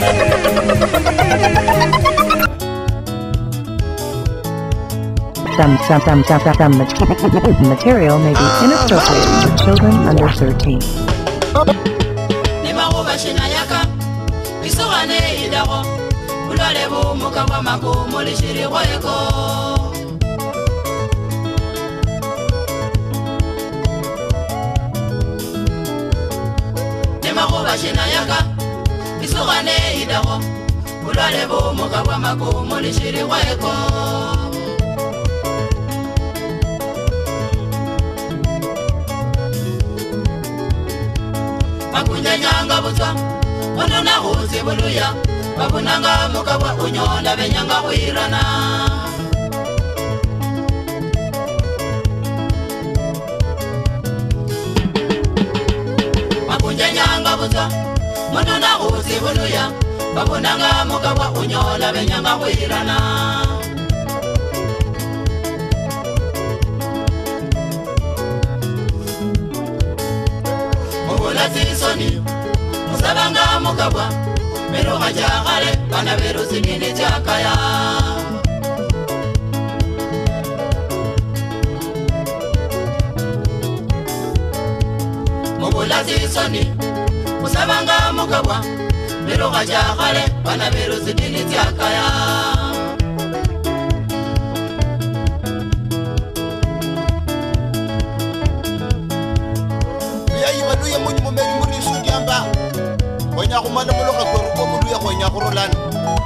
Some material may be inappropriate for children under 13. Nyanga butwa ono na huzi buluya babunanga mukabwa unyola benyanga wirana makunja nyanga butwa ono na huzi buluya babunanga mukabwa unyola benyanga wirana Obola tisoni Musabanga mukabwa Mero majagale Bana beru sinini chakaya Obola tisoni Musabanga mukabwa Mero majagale Bana beru sinini chakaya Kumana moloka kwa muluya kwa nyakurolana.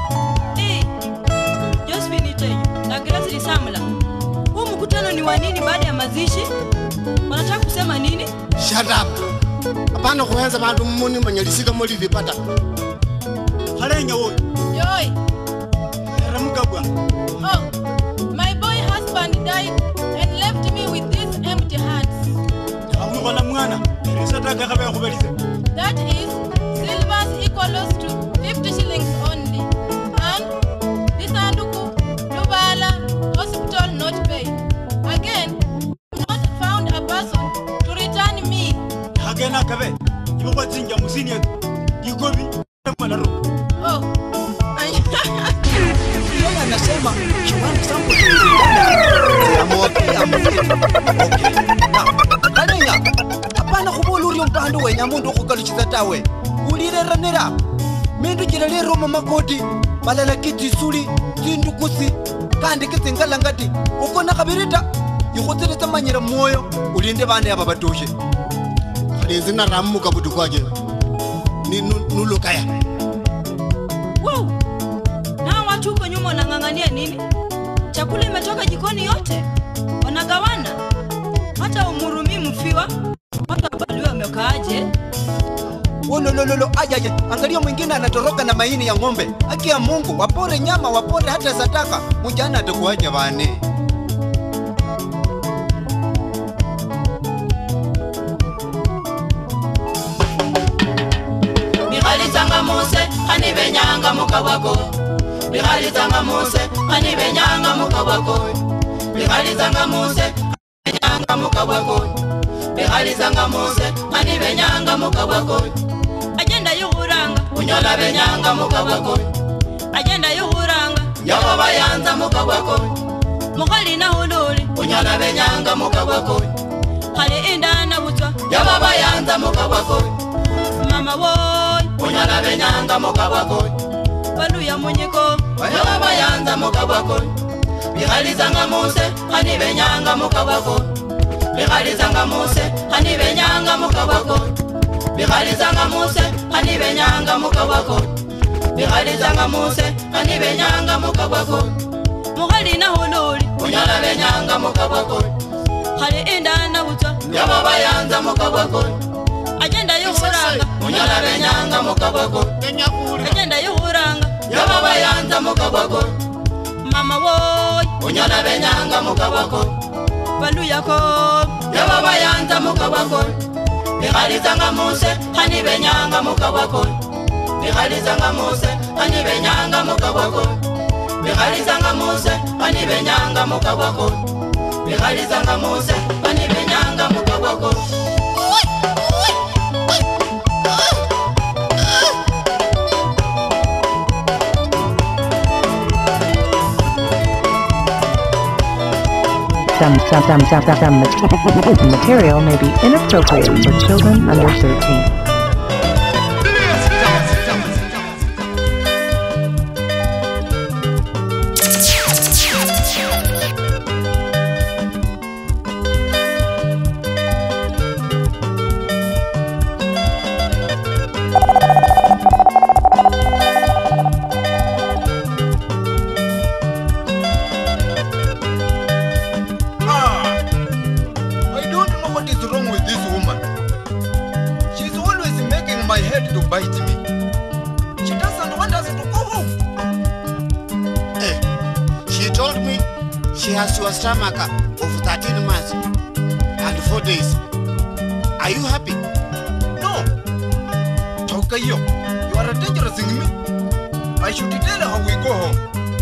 Josephine na Grace Lisamla. Huu mkutano ni wa nini baada ya mazishi? Wanataka kusema nini? Shut up. Hapana kuanza bantu muni manyalisika moli vipata. Halenya woi. Yoi. Ramukabwa. Oh. My boy husband died and left me with these empty hands. Awu bana mwana. Risataka kabe yakubalize. That is silvers equals to 50 shillings only. And this Anduku, Lubala, hospital not paid. Again, not found a person to return me. Again, Akabe, you want to sing Musini? You go be oh. Anasema she wants somebody to okay. Now, apana kubuluri umpandu we nyamundu kukaluchiza tawe. Ulireranira. Mindu jirale roma makoti. Balala kiti suli. Jindu kusi. Kandi kisi ngalangati. Ukona kabirita. Yukotere tamanyira moyo. Ulinde bane yaba batoshe. Khalezi na ramu kabudu kwaje. Ni nulo kaya. Wow. Na watu huko nyuma wanang'ang'ania nini? Chakula imetoka jikoni yote. Wanagawana. Hata umurumi mfiwa. Hata baliwa wamekaaje? Lolo ajaje. Angalia mwingine anatoroka na maini ya ng'ombe. Haki ya Mungu, wapore nyama, wapore hata sadaka. Mujana atakuaje bane. Bigali tanga mose, hani benyanga mukawako. Bigali tanga mose, hani benyanga mukawako. Bigali tanga mose, benyanga mukawako. Bigali tanga mose, hani benyanga mukawako. Agenda y'uburanga unyola benyanga mukawako. Agenda y'uburanga yabo bayanza mukawako. Mukhali na hululi unyola benyanga mukawako. Khali indana butwa yabo bayanza mukawako. Mama woy unyola benyanga mukawako. Baluya munyiko yabo bayanza mukawako. Bigali tanga mose, hani benyanga mukawako. Bigali tanga mose, hani benyanga mukawako. Bigali tanga mose, hani benyanga mukawako. Bigali tanga mose, hani benyanga mukawako. Mukhali na hululi unyola benyanga mukawako. Khali indana butwa yabo bayanza mukawako. Agenda y'uburanga unyola benyanga mukawako. Agenda y'uburanga yabo bayanza mukawako. Mama woy unyola benyanga mukawako. Baluya ko yabo bayanza mukawako. Bigali tanga mose, hani benyanga mukawako. Bigali tanga mose, hani benyanga mukawako. Bigali tanga mose, hani benyanga mukawako. Bigali tanga mose, hani benyanga mukawako. material may be inappropriate for children under 13. She has your stomach of 13 months and 4 days. Are you happy? No. Tokayo, you are a dangerous thing me. I should tell her how we go home.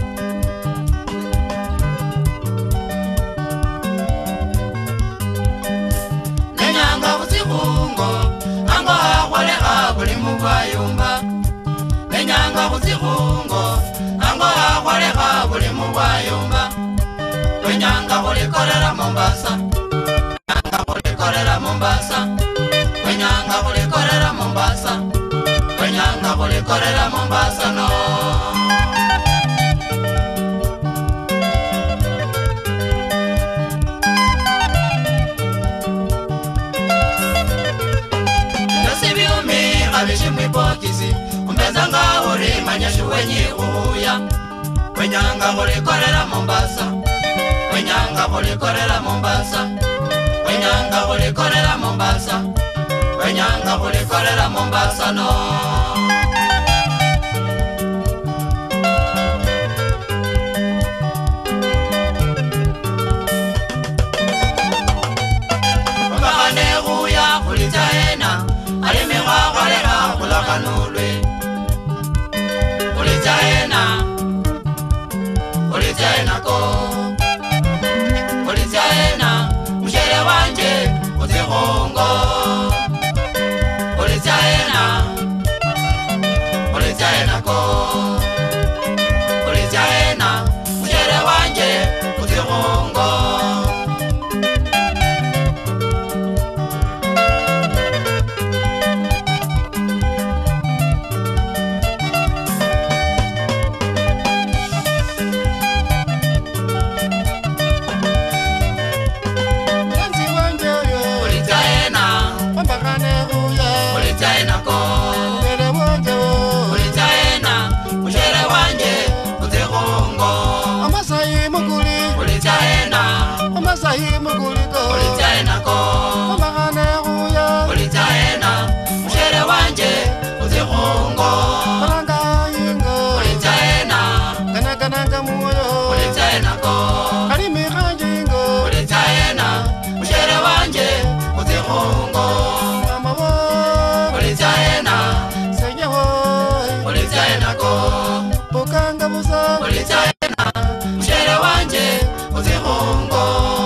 Nenyanga kuzikungo, ango akwale abuli mugwayumba. Nenyanga kuzikungo, ango akwale abuli mugwayumba. Wenyanga kulikorera Mombasa, Wenyanga kulikorera Mombasa, Wenyanga kulikorera Mombasa, Wenyanga kulikorera Mombasa no. Nasibi umiga bishimwi pokizi, umbezanga uri manyashu wenyi uya. Wenyanga kulikorera Mombasa, Wenyanga kulikorera Mombasa, Wenyanga kulikorera Mombasa, Wenyanga kulikorera Mombasa no. Mbakane kuya kulitaena, alimika kwaleka kulakanulwe. Kulitaena, kulitaena ko. Kulitaena, mshere wanje kuzikungo. Kulitaena, kulitaena ko. Kulitaena, mshere wanje kuzikungo. Kulitaena ko, Kulitaena, mshere wanje kuzikungo. Kulitaena, kulitaena ko. Kulitaena, mshere wanje kuzikungo. Kulitaena, kulitaena ko. Kulitaena, mshere wanje kuzikungo.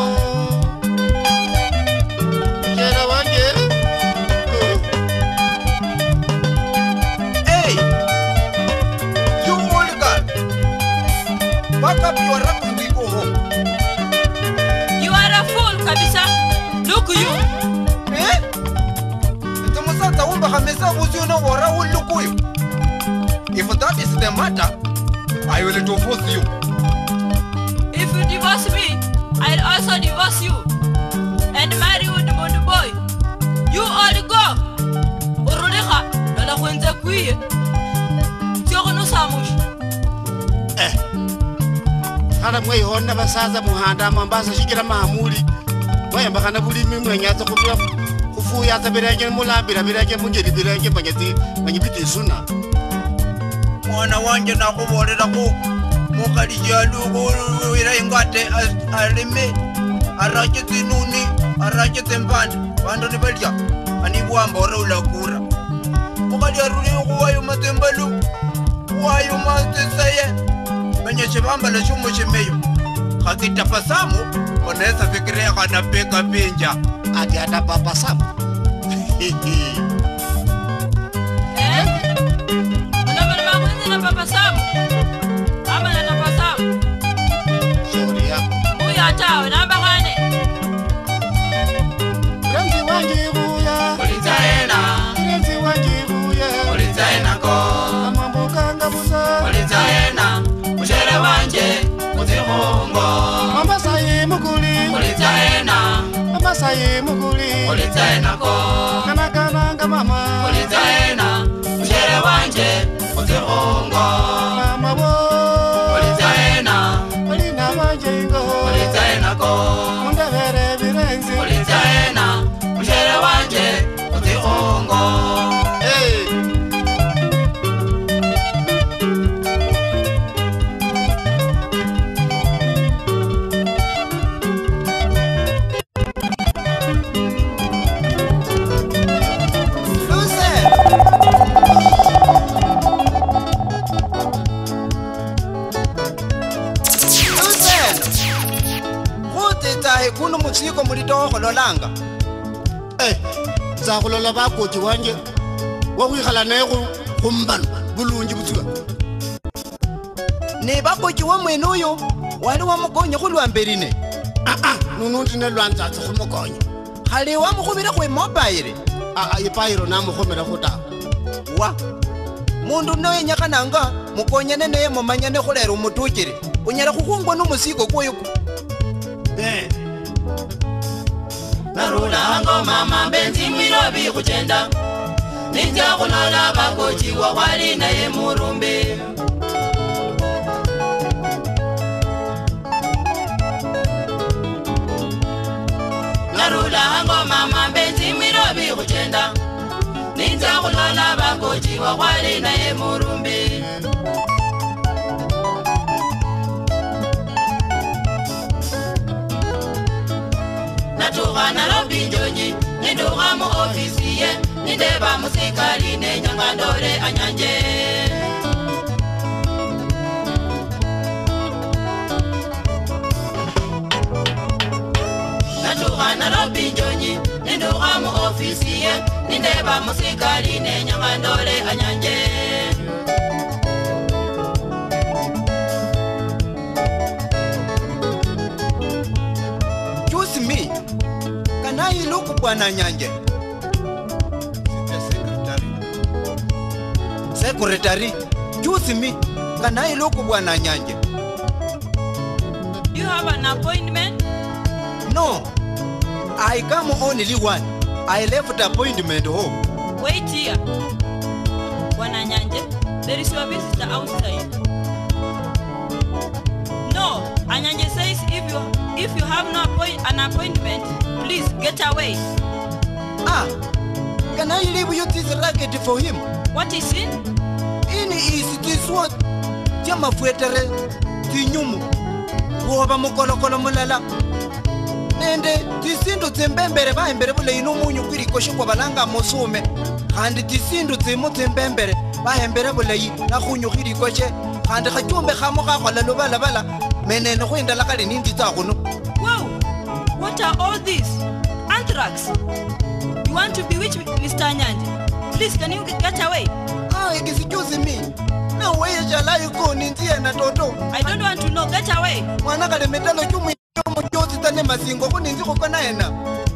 Back up your rap and we go home. You are a fool, Kabisa. Look you. Eh? Tamusata umba hamesa usiona wara ulukuyo. If that is the matter, I will divorce you. If you divorce me, I'll also divorce you and marry Woodmond boy. You all go. Uruliha, nala kwenza kuye. Tiyono samush. Kala mwe honna basaza muhanda Mombasa shikira mahamuli. Mwe mbakana bulimi mwe nyaza kufuya tabirage mulambira birage mungeri birage banyibiti suna. Mwana wanje nakubolera ko mukali jalugo wira ingate alime araje tinuni araje tempande bando ni belya ani bwamba ora ulakura mukali aruli kuwayo matembalu wayo mateseye menye chibamba la shumo chemeyo kakita pasamu onesa fikiria kana peka pinja Ati ada papa Sam. Papa Sam. Ama na Papa Sam. Shauri yako. Huyu hata namba gani? Mulayi mukuli ulitsaenako Kanakananga mama ulitsaena mshere wanje uzirongo Mama wo ulitsaena Ulina majengo ulitsaenako Mundavere virenzi ulitsaena mshere wanje uzirongo Hey kuno mutsiko mulitoho lolanga Za kulola bakoti wanje wa go ikhala nego gombana bulungi butsiwa ne bakoti wa mwene uyo wali wa mokonye go lwamberine nono tine lwantsa go mokonye khale wa mogobire go mobile ipairo na mo gomela go ta wa mundu no yenyakananga mokonyane ne momanyane go lero motokere o nyala go gongwa no musiko koyo narula hango mama benzi mirobi kuchenda ninja kulola bakochi wa wali na ye murumbi narula hango mama benzi mirobi kuchenda ninja kulola bakochi wa wali na ye murumbi Natuga Nairobi njonyi ninduga mu ofisi ye nindeba musikali ne nyangandore anyanje Natuga Nairobi njonyi ninduga mu ofisi ye nindeba musikali ne nyangandore anyanje Choose me. Can I look bwana nyanje? Secretary. Choose me. Can I look bwana nyanje? You have an appointment? No. I come only one. I left appointment home. Wait here. Bwana Nyanje, there is your visitor outside. No, Anyanje says if you have an appointment, please get away. Can I leave you this racket for him? What is it? In is this what? Jama fuetere tinyumu. Woba mukolokolo mulala. Nende tisindu tsembembere bahembere bule ino munyu kwirikoshe kwa balanga musume. Kandi tisindu tsimu tsembembere bahembere bule yi na khunyu kwirikoshe. Kandi khachumbe khamo khakhola lobala bala. Menene khwenda lakali nindi tsakhunu. Wow! What are all these? Anthrax? You want to bewitch Mr. Nyanje? Please, can you get away? Excuse me. No way shall I go nintie na toto. I don't want to know. Get away. Mwana kale metalo chumu yosi tane masingo kuninzi kukona ena.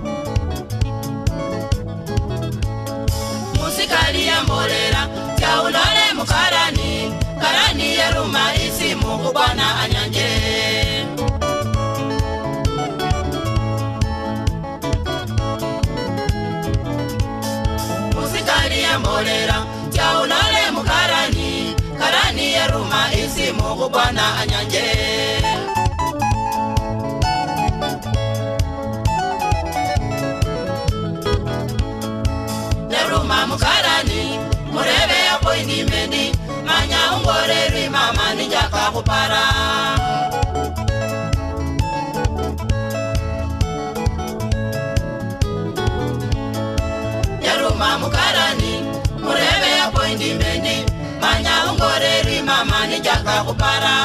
Musikali ya mbolera ya ulole mukarani karani ya ruma isimu kubwana Anyanje Musikali ya mbolera ya ulole mukarani karani ya ruma isimu kubwana Anyanje Neruma mukarani murebe ya poindi mendi manya ungoreri mama ninjaka kupara Neruma mukarani murebe ya poindi mendi manya ungoreri mama ninjaka kupara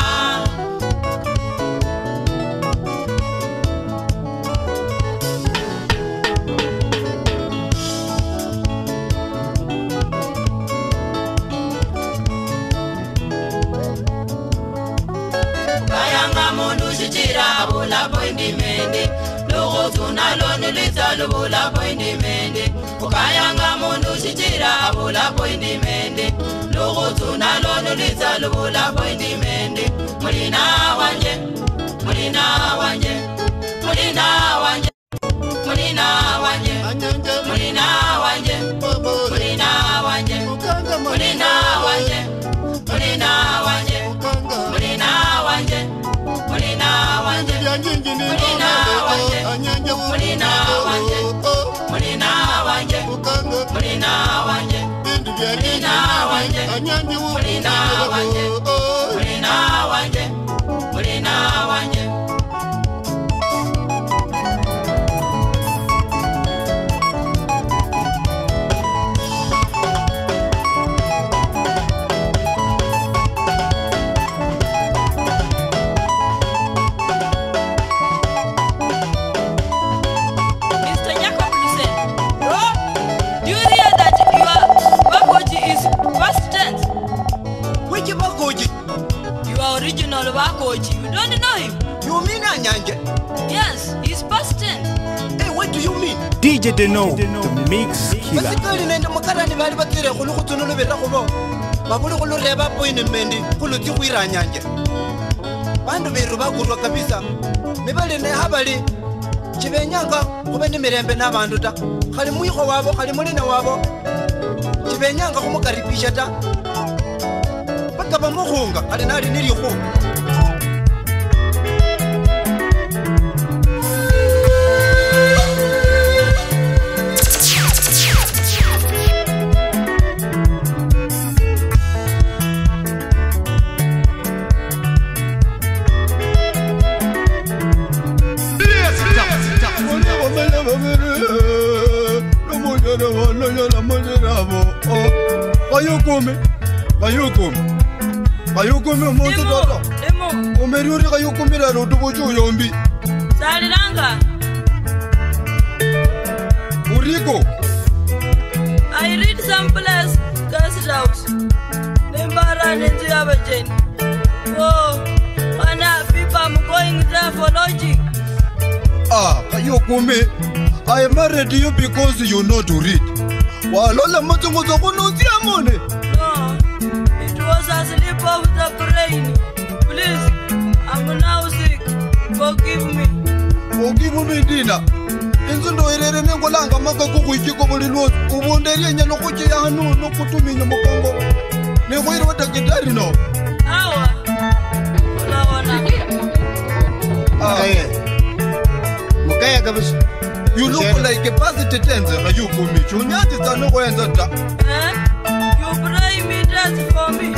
Abula poindi mende Logo tuna loni lita lubula poindi mende Ukayanga mundu shijira abula poindi mende Logo tuna loni lita lubula poindi mende Mulina wanje Mulina wanje Mulina wanje Mulina wanje mulina wanje mulina wanje mulina wanje mulina wanje mulina wanje mulina wanje mulina wanje mulina wanje mulina wanje mulina wanje mulina wanje mulina wanje mulina wanje mulina wanje Original Bakoji. You don't know him? You mean Anyanje? Yes, he's past tense. Hey, what do you mean? DJ Deno, the mix killer. Basically, nenda makarani bali batire khulu khutunulu bera khubo. Babulu khulu reba appointment khulu tikhwira Anyanje. Bandu beru bakurwa kabisa. Mibale ne habali. Chibenyanga kube ni mirembe n'abantu ta. Khali muyikho wabo, khali mulina wabo. Chibenyanga khumukaribisha ta. Bakaba mukhunga, khali nali nirikho. Kayukumi omuntu toto. Omeri kayukumira lutubuchu yombi. Saliranga. Uriko. I read some place guest house. Nembara nenzi abajeni. Oh, ana people I'm going there for lodging. Ah, Kayukumi. I married you because you know to read. Walola matungo zokunusia mone. Was a slip of the brain. Please, I'm now sick. Forgive me. Forgive me, Dina. Inzundo irere ngolanga maka kukuikiko bulino. Ubonderi nyano kuche ya hanu no kutuminya mukongo. Negoire watakitari no. Awa. Olawana. Mukaya kabisa. You look like a positive tense. Kayukumi. Chunyati sana kwenza ta. You pray me that for me.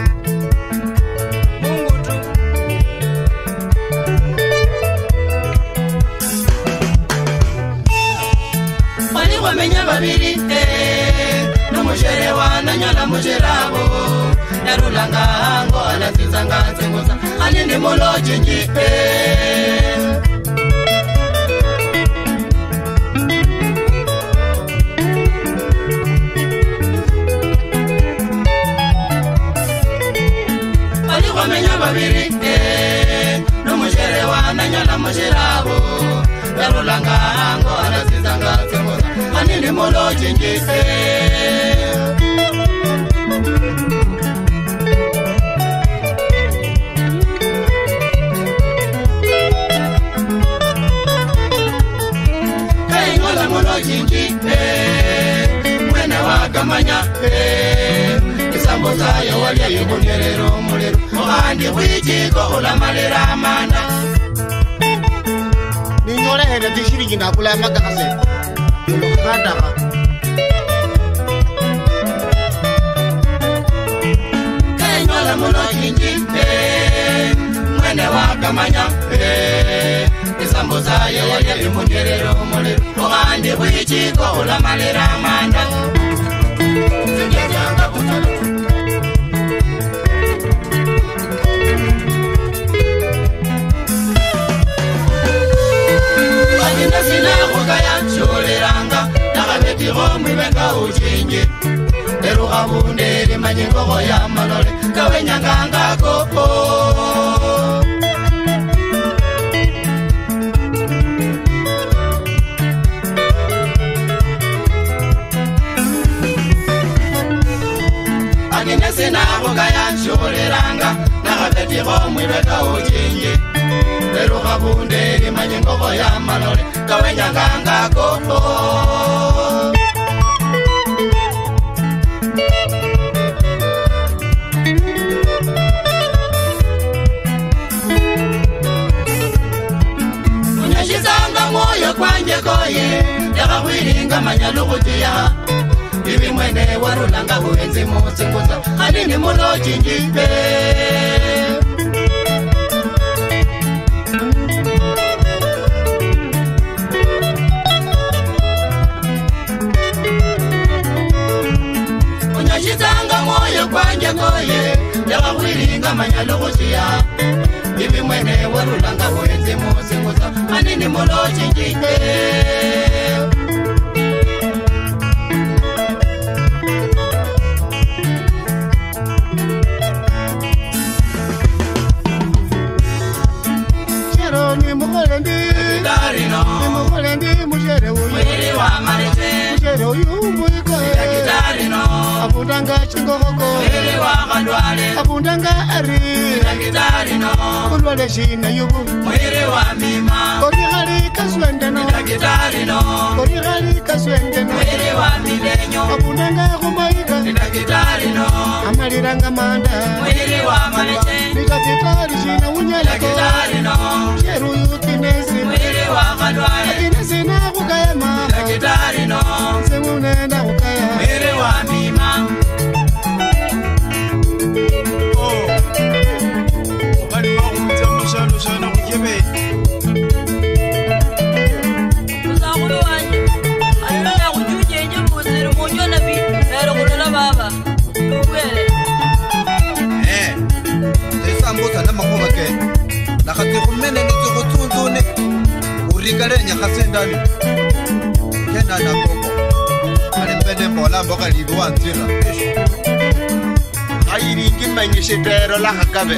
Wamenya babiri n'umushere wananyala mujerabo yarulanga ngo anazizanga nzenguza anindi muloje nji wamenya babiri n'umushere wananyala mujerabo yarulanga ngo anazizanga nzenguza anindi muloje nji kaingola muloje nji mwena wakamanya isamboza yo walya yibongerero mulero muhandi w'ikigo ulamalera amanda ninyore hene tishiriki nakula magakase ulukandaka kaingola muloje nji mwene wakamanya isamboza yo walya yibongerero mulero muhandi w'ikigo ulamalera amanda Singenyanga kutala Wajina sina kukaya shuleranga Nakabetiro mwibenga ujinji Leru kabunde limanyingogo ya malole Kawe nyanganga koko Sina kukaya shuleranga Nakabetiro mwibenga ujinji Pero Gabunde, Mayengo Boyamalore, Kawanyanga Gopo. Moyo kwanje koye yakawiringa manyalukutia ibi mwene warulanga uenzi musinguza halini mulo chinjipe unyashitanga moyo kwanje koye yakawiringa manyalukutia ibi mwene warulanga uenzi musinguza halini mulo chinjipe Abundanga chingoko abundanga ari kulwale shina yubu kori hari kaswendeno abundanga kumaika amaliranga manda nikatitari shina unyalako sheru yutinesi akinesi na kukaya mama semunenda kukaya Rigalenya kasendani kena na koko alipende mbola mboka libo antira ayiri ngimanyishe tero la hakabe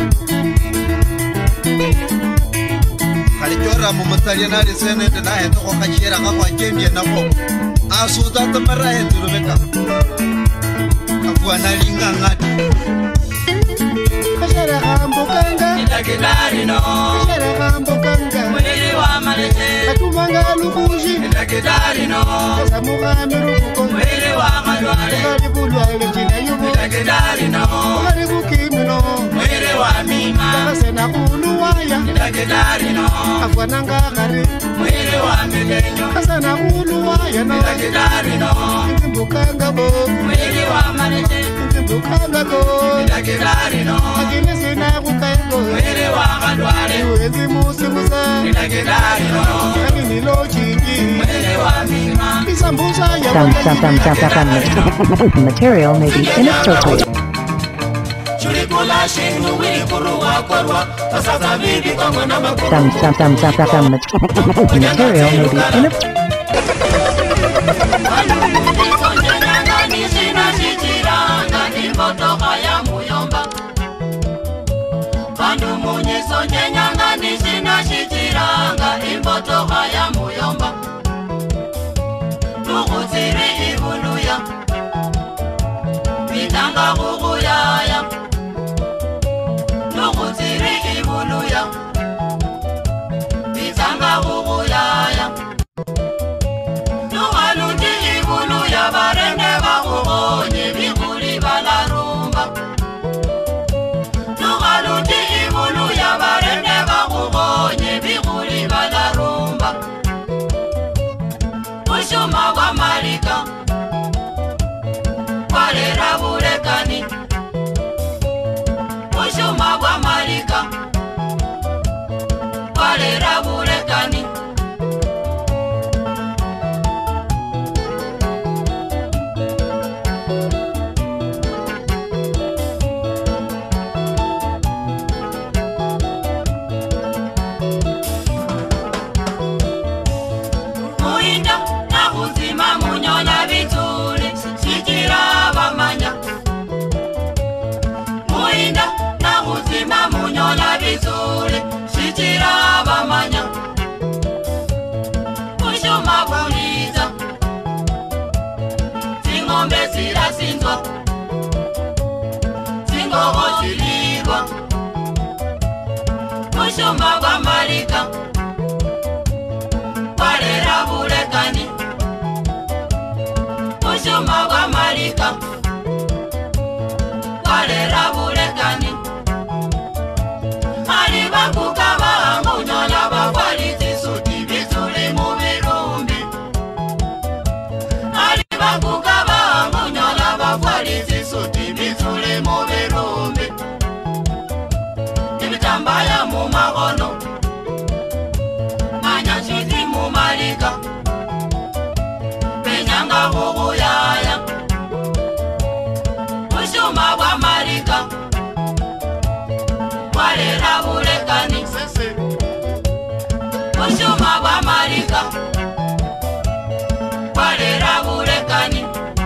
kalichora mu mutali na lisene na hendo ko kachira ka kwa jemye na ko asuda tamara hendo beka akwa na linga ngati kashara hambukanga Ndakitarino kashara hambukanga mwili wa malete katumanga lubuji Ndakitarino samuga miruko mwili wa malwale kalibulwale jina yubo Ndakitarino kalibukimino mwili wa mima kasena uluwaya Ndakitarino akwananga kare mwili wa milenyo kasena uluwaya no Ndakitarino mbukanga bo mwili wa malete mbukanga go Ndakitarino akine sena kukaiko mwili wa malwale uwezi musimuza Ndakitarino akini lo chingi mwili wa mima isambuza ya Some material may be inappropriate. Chulikula shingu wili kuruwa korwa Pasaza bibi kwa mwana makuru Some material may be inappropriate. Bushuma bwa Malika bwalera bulekani. Bushuma bwa Malika bwalera bulekani. Ali bakukaba munyola bakwalizi suti bituli mu birumbi. Ali bakukaba munyola bakwalizi suti bituli mu birumbi. Ibitambala mu makono manyachizi mu Malika benyanga bubuyaya. Bushuma bwa Malika bwalera bulekani. Bushuma bwa Malika bwalera bulekani.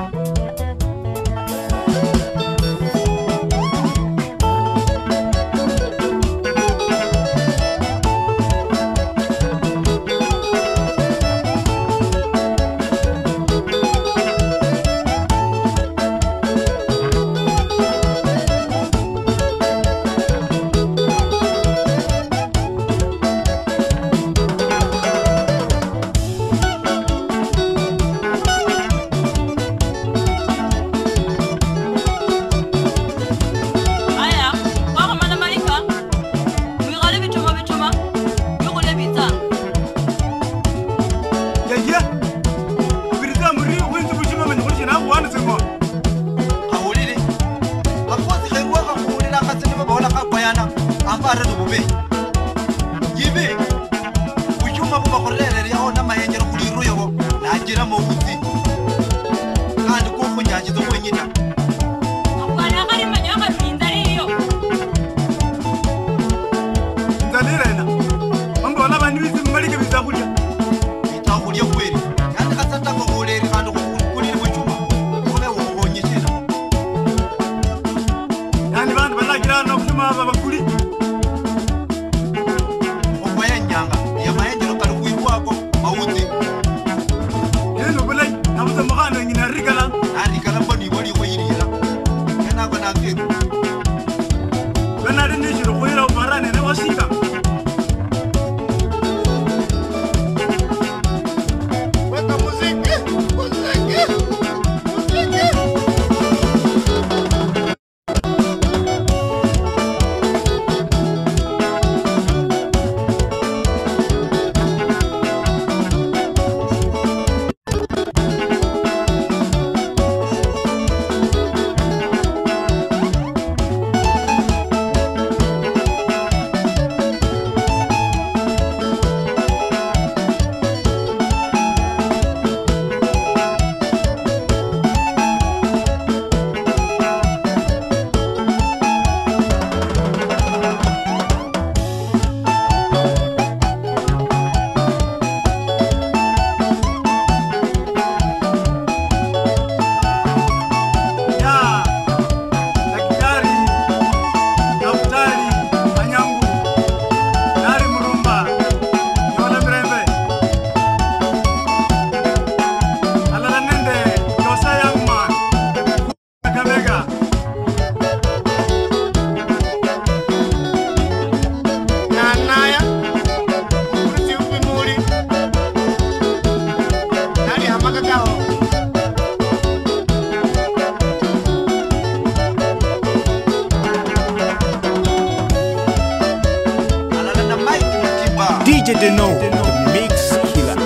DJ Deno, the mix killer.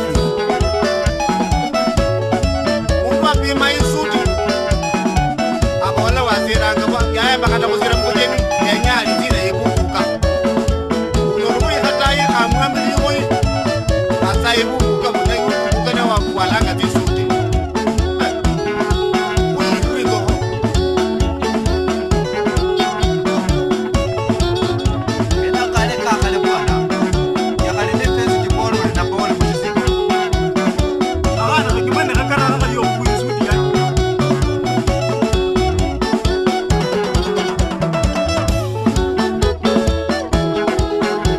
Umbapi maisuti. Akola wazira ngaba yae bakata kuzira mkujeni yenyali zile ibuka. Unorumu yataye amwambi yoyi. Asa ibuka mutai ibuka na wakualanga tisuti. Uiruiko. Ena kale kakale bwana. Yakale ne pesi kibolo na bolo muziki. Agana kikimene kakara na yo kuisuti yake.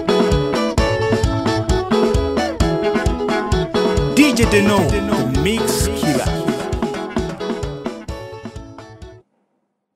DJ Deno, the mix